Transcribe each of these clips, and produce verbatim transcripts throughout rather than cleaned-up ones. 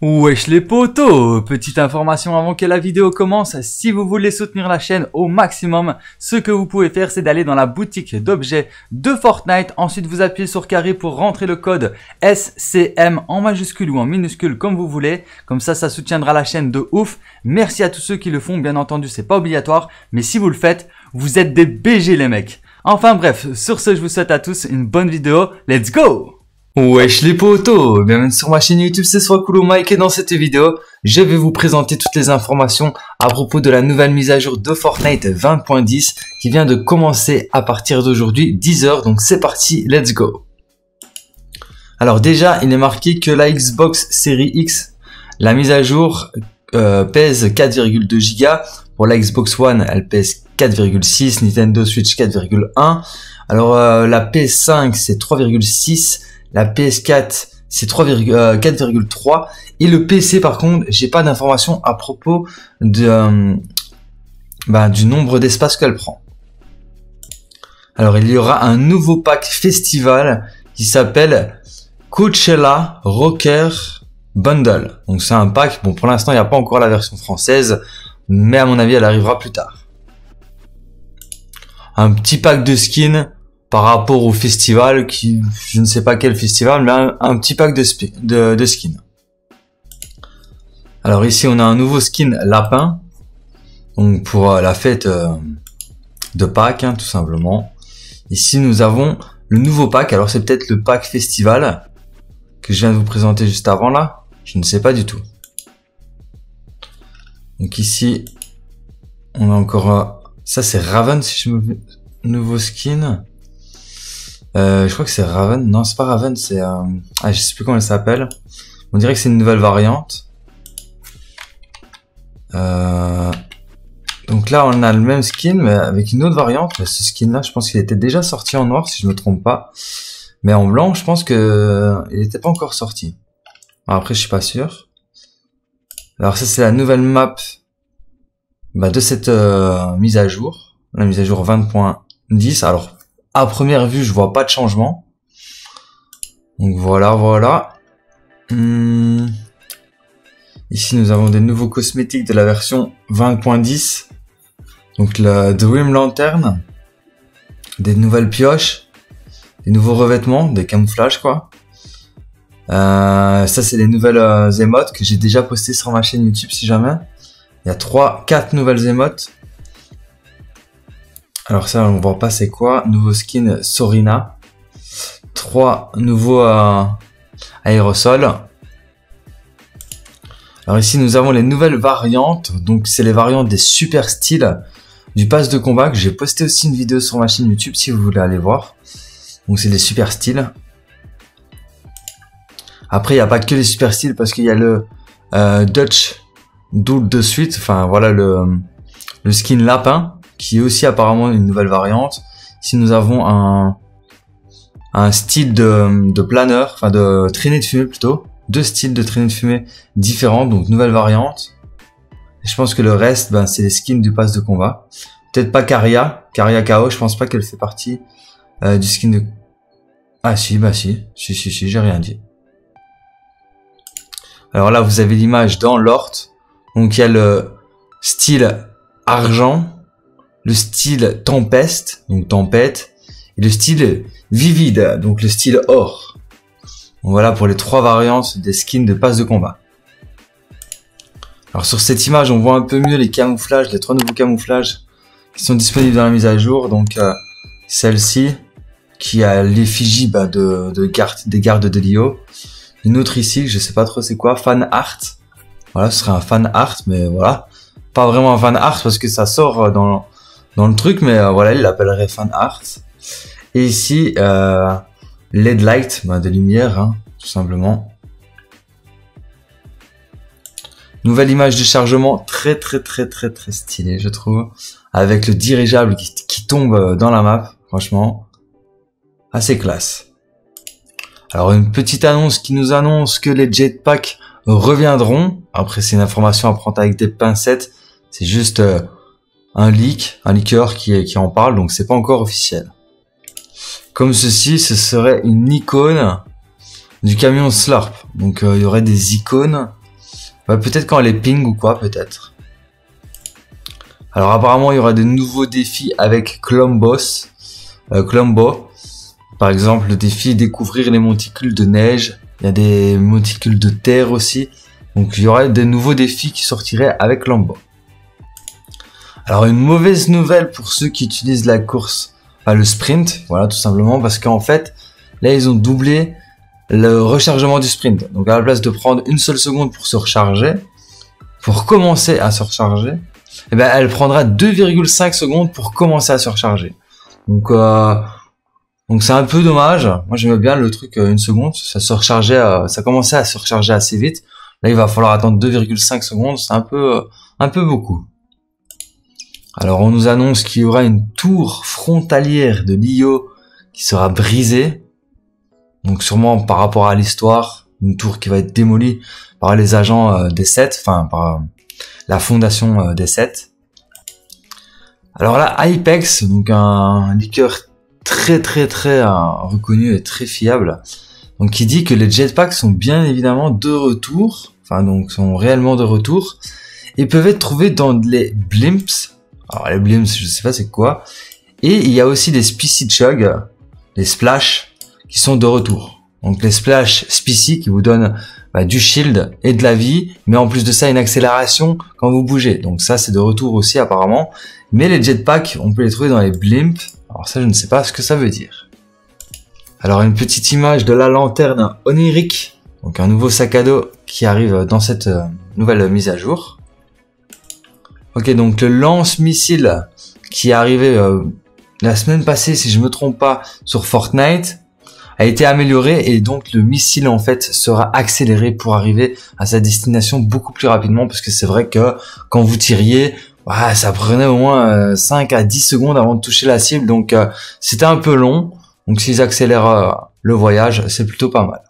Wesh les potos, petite information avant que la vidéo commence, si vous voulez soutenir la chaîne au maximum, ce que vous pouvez faire c'est d'aller dans la boutique d'objets de Fortnite, ensuite vous appuyez sur carré pour rentrer le code S C M en majuscule ou en minuscule comme vous voulez, comme ça ça soutiendra la chaîne de ouf. Merci à tous ceux qui le font, bien entendu c'est pas obligatoire, mais si vous le faites, vous êtes des B G les mecs. Enfin bref, sur ce je vous souhaite à tous une bonne vidéo, let's go! Wesh les potos, bienvenue sur ma chaîne YouTube, c'est Swakulu Mike et dans cette vidéo, je vais vous présenter toutes les informations à propos de la nouvelle mise à jour de Fortnite vingt point dix qui vient de commencer à partir d'aujourd'hui dix heures, donc c'est parti, let's go. Alors déjà, il est marqué que la Xbox Series X, la mise à jour euh, pèse quatre virgule deux giga, pour la Xbox One elle pèse quatre virgule six, Nintendo Switch quatre virgule un, alors euh, la P S cinq c'est trois virgule six, la P S quatre c'est quatre virgule trois et le P C par contre j'ai pas d'informations à propos de euh, bah, du nombre d'espace qu'elle prend. Alors il y aura un nouveau pack festival qui s'appelle Coachella Rocker Bundle. Donc c'est un pack, bon pour l'instant il n'y a pas encore la version française, mais à mon avis elle arrivera plus tard. Un petit pack de skins par rapport au festival, qui je ne sais pas quel festival, mais un, un petit pack de, de, de skins. Alors ici on a un nouveau skin lapin, donc pour euh, la fête euh, de Pâques, hein, tout simplement. Ici nous avons le nouveau pack, alors c'est peut-être le pack festival que je viens de vous présenter juste avant là, je ne sais pas du tout. Donc ici on a encore euh, ça c'est Raven, si je me nouveau skin. Euh, je crois que c'est Raven. Non, c'est pas Raven, c'est... Euh... Ah, je sais plus comment elle s'appelle. On dirait que c'est une nouvelle variante. Euh... Donc là, on a le même skin, mais avec une autre variante. Ce skin-là, je pense qu'il était déjà sorti en noir, si je me trompe pas. Mais en blanc, je pense que il n'était pas encore sorti. Alors après, je suis pas sûr. Alors ça, c'est la nouvelle map bah, de cette euh, mise à jour. La mise à jour vingt point dix. Alors... à première vue, je vois pas de changement. Donc voilà, voilà. Hum. Ici, nous avons des nouveaux cosmétiques de la version vingt point dix. Donc la Dream Lantern. Des nouvelles pioches. Des nouveaux revêtements, des camouflages quoi. Euh, ça, c'est des nouvelles euh, émotes que j'ai déjà postées sur ma chaîne YouTube si jamais. Il y a trois, quatre nouvelles émotes. Alors ça, on voit pas c'est quoi. Nouveau skin Sorina. Trois nouveaux euh, aérosols. Alors ici, nous avons les nouvelles variantes. Donc c'est les variantes des super styles du pass de combat que j'ai posté aussi une vidéo sur ma chaîne YouTube si vous voulez aller voir. Donc c'est les super styles. Après, il n'y a pas que les super styles parce qu'il y a le euh, Dutch Duel de suite. Enfin voilà le, le skin lapin, qui est aussi apparemment une nouvelle variante. Ici nous avons un, un style de, de planeur, enfin de traînée de fumée plutôt. Deux styles de traînée de fumée différents, donc nouvelle variante. Et je pense que le reste, ben, c'est les skins du pass de combat. Peut-être pas Caria, Caria K O, je pense pas qu'elle fait partie euh, du skin de... Ah si, bah si, si, si, si, j'ai rien dit. Alors là, vous avez l'image dans l'Ort. Donc il y a le style argent, le style tempeste, donc tempête, et le style vivide, donc le style or. Donc voilà pour les trois variantes des skins de pass de combat. Alors sur cette image, on voit un peu mieux les camouflages, les trois nouveaux camouflages qui sont disponibles dans la mise à jour. Donc euh, celle-ci, qui a l'effigie bah, de, de garde, des gardes de Lio. Une autre ici, je sais pas trop c'est quoi, fan art. Voilà, ce serait un fan art, mais voilà. Pas vraiment un fan art parce que ça sort dans... dans le truc, mais euh, voilà, il l'appellerait fan art. Et ici, euh, L E D light, bah, de lumière, hein, tout simplement. Nouvelle image de chargement, très très très très très stylée, je trouve. Avec le dirigeable qui, qui tombe dans la map, franchement, assez classe. Alors une petite annonce qui nous annonce que les jetpacks reviendront. Après, c'est une information à prendre avec des pincettes. C'est juste... Euh, un leak, un leaker qui, qui en parle, donc c'est pas encore officiel. Comme ceci, ce serait une icône du camion Slurp. Donc euh, il y aurait des icônes Bah, peut-être quand les ping ou quoi, peut-être. Alors apparemment il y aura des nouveaux défis avec Columbus, euh, Columbo. Par exemple le défi découvrir les monticules de neige. Il y a des monticules de terre aussi. Donc il y aura des nouveaux défis qui sortiraient avec Columbo. Alors une mauvaise nouvelle pour ceux qui utilisent la course, enfin le sprint, voilà tout simplement parce qu'en fait là ils ont doublé le rechargement du sprint. Donc à la place de prendre une seule seconde pour se recharger, pour commencer à se recharger, eh ben elle prendra deux virgule cinq secondes pour commencer à se recharger. Donc euh, donc c'est un peu dommage. Moi j'aimais bien le truc euh, une seconde, ça se rechargeait, euh, ça commençait à se recharger assez vite. Là il va falloir attendre deux virgule cinq secondes, c'est un peu euh, un peu beaucoup. Alors on nous annonce qu'il y aura une tour frontalière de l'I O qui sera brisée. Donc sûrement par rapport à l'histoire, une tour qui va être démolie par les agents euh, des sept, enfin par euh, la fondation euh, des sept. Alors là, Hypex, donc un liqueur très très très euh, reconnu et très fiable, donc qui dit que les jetpacks sont bien évidemment de retour, enfin donc sont réellement de retour, et peuvent être trouvés dans les blimps. Alors les blimps, je sais pas c'est quoi, et il y a aussi des Spicy Chug, les splash, qui sont de retour. Donc les splash Spicy qui vous donnent bah, du shield et de la vie, mais en plus de ça une accélération quand vous bougez. Donc ça c'est de retour aussi apparemment. Mais les jetpacks, on peut les trouver dans les blimps. Alors ça je ne sais pas ce que ça veut dire. Alors une petite image de la lanterne onirique, donc un nouveau sac à dos qui arrive dans cette euh, nouvelle mise à jour. Ok, donc le lance-missile qui est arrivé euh, la semaine passée, si je me trompe pas, sur Fortnite, a été amélioré et donc le missile en fait sera accéléré pour arriver à sa destination beaucoup plus rapidement, parce que c'est vrai que quand vous tiriez, ouais, ça prenait au moins euh, cinq à dix secondes avant de toucher la cible, donc euh, c'était un peu long. Donc s'ils accélèrent euh, le voyage, c'est plutôt pas mal.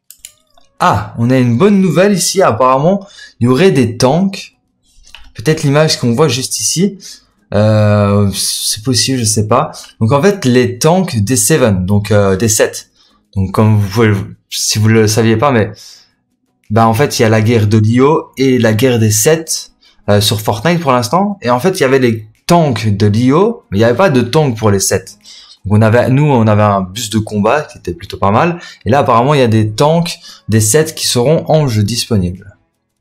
Ah, on a une bonne nouvelle ici, apparemment il y aurait des tanks, peut-être l'image qu'on voit juste ici, euh, c'est possible, je sais pas. Donc en fait les tanks des sept, donc euh, des sept. Donc comme vous pouvez, si vous le saviez pas, mais bah en fait il y a la guerre de l'I O et la guerre des sept euh, sur Fortnite pour l'instant. Et en fait il y avait les tanks de l'I O, mais il n'y avait pas de tanks pour les sept. Donc on avait, nous on avait un bus de combat qui était plutôt pas mal. Et là apparemment il y a des tanks des sept qui seront en jeu disponibles.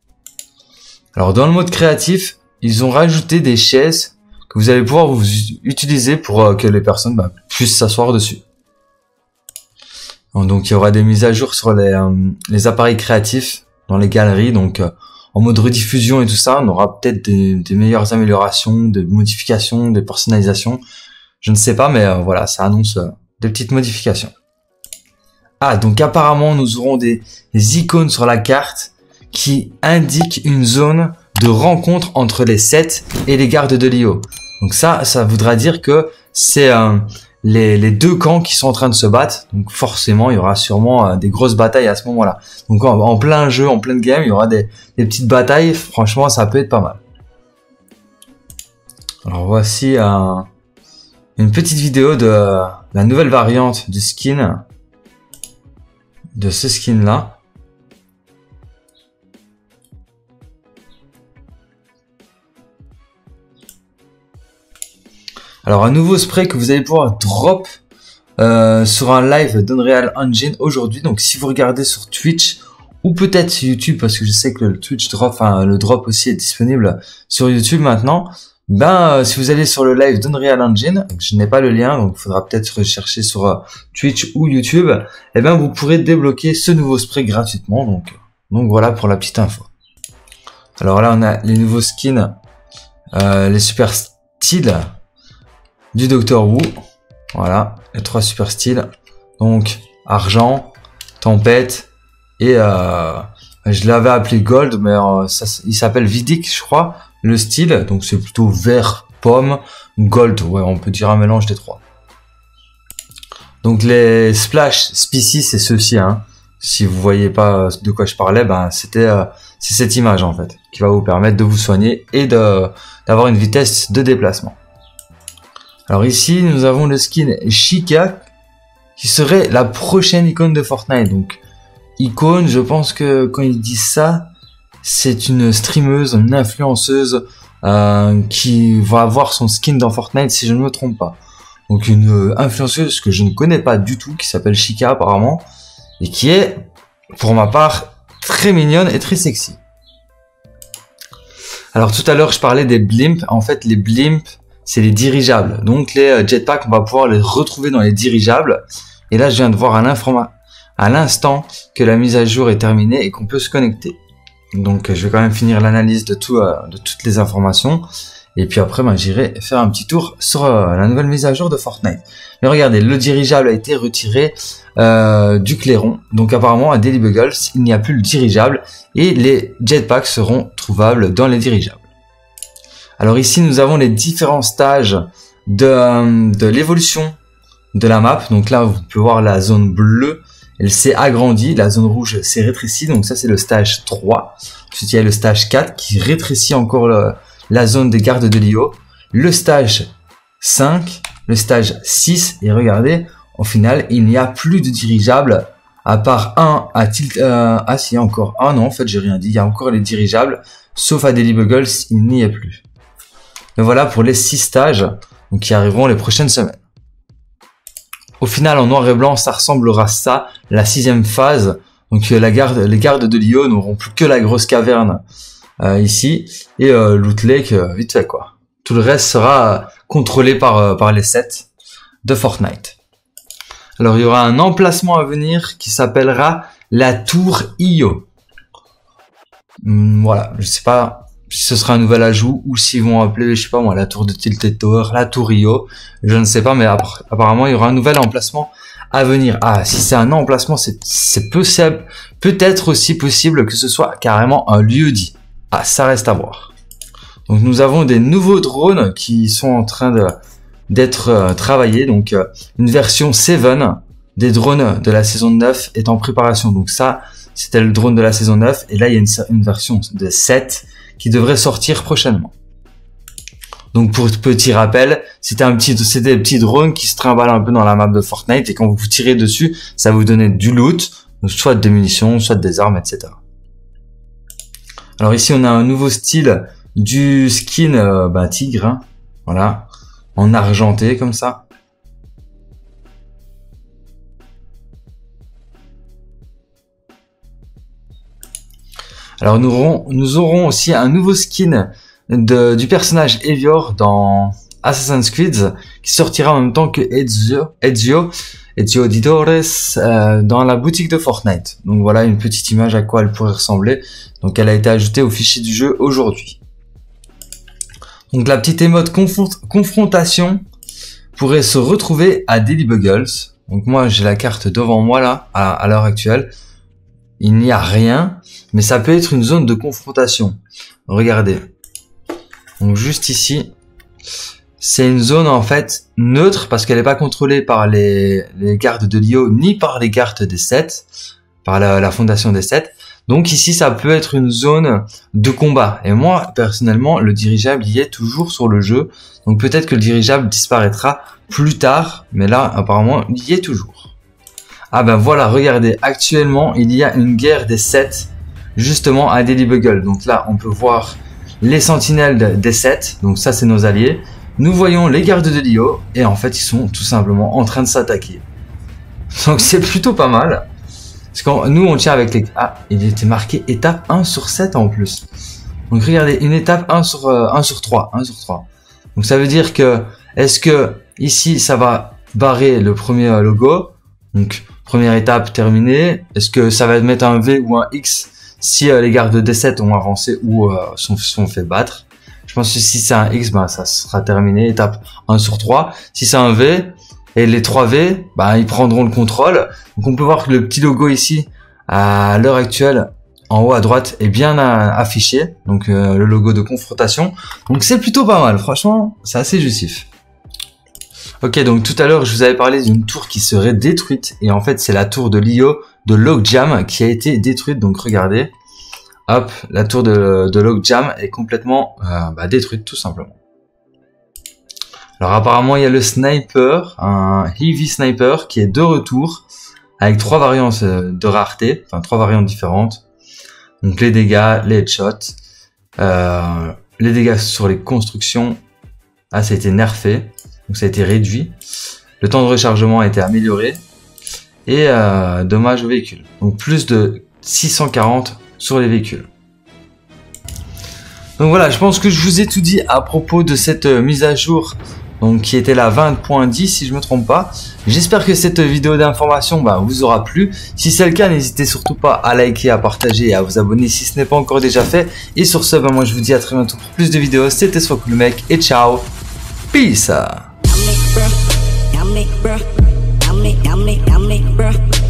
Alors dans le mode créatif, ils ont rajouté des chaises que vous allez pouvoir vous utiliser pour euh, que les personnes bah, puissent s'asseoir dessus. Donc il y aura des mises à jour sur les, euh, les appareils créatifs dans les galeries, donc euh, en mode rediffusion et tout ça, on aura peut-être des, des meilleures améliorations, des modifications, des personnalisations, je ne sais pas, mais euh, voilà, ça annonce euh, des petites modifications. Ah, donc apparemment nous aurons des, des icônes sur la carte qui indiquent une zone de rencontre entre les sept et les gardes de l'I O. Donc ça, ça voudra dire que c'est euh, les, les deux camps qui sont en train de se battre. Donc forcément, il y aura sûrement euh, des grosses batailles à ce moment-là. Donc en, en plein jeu, en pleine game, il y aura des, des petites batailles. Franchement, ça peut être pas mal. Alors voici euh, une petite vidéo de euh, la nouvelle variante du skin, de ce skin-là. Alors un nouveau spray que vous allez pouvoir drop euh, sur un live d'Unreal Engine aujourd'hui. Donc si vous regardez sur Twitch ou peut-être sur YouTube, parce que je sais que le Twitch drop, enfin le drop aussi est disponible sur YouTube maintenant. Ben euh, si vous allez sur le live d'Unreal Engine, je n'ai pas le lien, donc il faudra peut-être rechercher sur euh, Twitch ou YouTube. Et ben vous pourrez débloquer ce nouveau spray gratuitement. Donc donc voilà pour la petite info. Alors là on a les nouveaux skins, euh, les super styles du Doctor Who, voilà, les trois super styles, donc argent, tempête et euh, je l'avais appelé gold, mais euh, ça, il s'appelle Vidic, je crois, le style, donc c'est plutôt vert, pomme, gold, ouais, on peut dire un mélange des trois. Donc les splash Spicy, c'est ceux-ci, hein. Si vous voyez pas de quoi je parlais, ben c'était euh, c'est cette image en fait qui va vous permettre de vous soigner et de d'avoir une vitesse de déplacement. Alors ici, nous avons le skin Chica, qui serait la prochaine icône de Fortnite. Donc, icône, je pense que quand ils disent ça, c'est une streameuse, une influenceuse euh, qui va avoir son skin dans Fortnite si je ne me trompe pas. Donc une euh, influenceuse que je ne connais pas du tout, qui s'appelle Chica apparemment, et qui est, pour ma part, très mignonne et très sexy. Alors tout à l'heure je parlais des blimps, en fait les blimps c'est les dirigeables, donc les euh, jetpacks on va pouvoir les retrouver dans les dirigeables, et là je viens de voir à l'informa à l'instant que la mise à jour est terminée et qu'on peut se connecter. Donc je vais quand même finir l'analyse de tout, euh, de toutes les informations, et puis après ben, j'irai faire un petit tour sur euh, la nouvelle mise à jour de Fortnite. Mais regardez, le dirigeable a été retiré euh, du clairon, donc apparemment à Daily Buggles il n'y a plus le dirigeable et les jetpacks seront trouvables dans les dirigeables. Alors ici nous avons les différents stages de, euh, de l'évolution de la map. Donc là vous pouvez voir la zone bleue, elle s'est agrandie, la zone rouge s'est rétrécie, donc ça c'est le stage trois. Ensuite il y a le stage quatre qui rétrécit encore le, la zone des gardes de l'I O, le stage cinq, le stage six, et regardez, au final il n'y a plus de dirigeables à part un à tilt, euh, ah si, il y a encore un, non en fait j'ai rien dit, il y a encore les dirigeables, sauf à Daily Buggles il n'y est plus. Et voilà pour les six stages donc, qui arriveront les prochaines semaines. Au final, en noir et blanc, ça ressemblera à ça, la sixième phase. Donc la garde, les gardes de l'I O n'auront plus que la grosse caverne euh, ici, et euh, Loot Lake, euh, vite fait quoi. Tout le reste sera euh, contrôlé par, euh, par les sets de Fortnite. Alors il y aura un emplacement à venir qui s'appellera la Tour I O. Hum, voilà, je sais pas si ce sera un nouvel ajout ou s'ils vont appeler, je sais pas moi, la tour de Tilted Tower, la tour I O, je ne sais pas, mais après, apparemment il y aura un nouvel emplacement à venir. Ah, si c'est un emplacement, c'est c'est possible, peut-être aussi possible que ce soit carrément un lieu dit. Ah, ça reste à voir. Donc nous avons des nouveaux drones qui sont en train de d'être euh, travaillés, donc euh, une version sept des drones de la saison neuf est en préparation. Donc ça, c'était le drone de la saison neuf, et là il y a une, une version de sept qui devrait sortir prochainement. Donc pour petit rappel, c'était un petit, c'était des petits drones qui se trimballent un peu dans la map de Fortnite, et quand vous tirez dessus, ça vous donnait du loot, soit des munitions, soit des armes, et cetera. Alors ici on a un nouveau style du skin euh, bah, tigre, hein, voilà, en argenté comme ça. Alors nous aurons, nous aurons aussi un nouveau skin de, du personnage Evior dans Assassin's Creed qui sortira en même temps que Ezio, Ezio, Ezio Auditores euh, dans la boutique de Fortnite. Donc voilà une petite image à quoi elle pourrait ressembler. Donc elle a été ajoutée au fichier du jeu aujourd'hui. Donc la petite émote confront confrontation pourrait se retrouver à Daily Buggles. Donc moi j'ai la carte devant moi là à, à l'heure actuelle. Il n'y a rien, mais ça peut être une zone de confrontation. Regardez. Donc juste ici, c'est une zone en fait neutre parce qu'elle n'est pas contrôlée par les, les gardes de l'I O ni par les gardes des sets, par la, la fondation des sets. Donc ici, ça peut être une zone de combat. Et moi, personnellement, le dirigeable y est toujours sur le jeu. Donc peut-être que le dirigeable disparaîtra plus tard, mais là, apparemment, il y est toujours. Ah ben voilà, regardez, actuellement, il y a une guerre des sets, justement, à Daily Buggles. Donc là, on peut voir les sentinelles des sets, donc ça, c'est nos alliés. Nous voyons les gardes de l'I O, et en fait, ils sont tout simplement en train de s'attaquer. Donc c'est plutôt pas mal. Parce que nous, on tient avec les... Ah, il était marqué étape un sur sept en plus. Donc regardez, une étape un sur, euh, un sur trois. un sur trois. Donc ça veut dire que, est-ce que ici, ça va barrer le premier logo? Donc, première étape terminée. Est-ce que ça va mettre un V ou un X si euh, les gardes des sets ont avancé ou euh, sont, sont fait battre? Je pense que si c'est un X, ben, ça sera terminé. Étape un sur trois. Si c'est un V, et les trois V, ben, ils prendront le contrôle. Donc on peut voir que le petit logo ici, à l'heure actuelle, en haut à droite, est bien affiché. Donc euh, le logo de confrontation. Donc c'est plutôt pas mal. Franchement, c'est assez justif. Ok, donc tout à l'heure, je vous avais parlé d'une tour qui serait détruite. Et en fait, c'est la tour de l'I O de Logjam qui a été détruite. Donc regardez. Hop, la tour de, de Logjam est complètement euh, bah, détruite, tout simplement. Alors apparemment, il y a le sniper, un heavy sniper qui est de retour avec trois variantes de rareté, enfin trois variantes différentes. Donc les dégâts, les headshots, euh, les dégâts sur les constructions, ah, ça a été nerfé, donc ça a été réduit. Le temps de rechargement a été amélioré. Et euh, dommages aux véhicules. Donc plus de six cent quarante sur les véhicules. Donc voilà, je pense que je vous ai tout dit à propos de cette euh, mise à jour. Donc qui était la vingt point dix si je me trompe pas. J'espère que cette vidéo d'information bah, vous aura plu. Si c'est le cas, n'hésitez surtout pas à liker, à partager et à vous abonner si ce n'est pas encore déjà fait. Et sur ce, bah, moi je vous dis à très bientôt pour plus de vidéos. C'était SoisCoolMec et ciao. Peace. Yummy, bruh.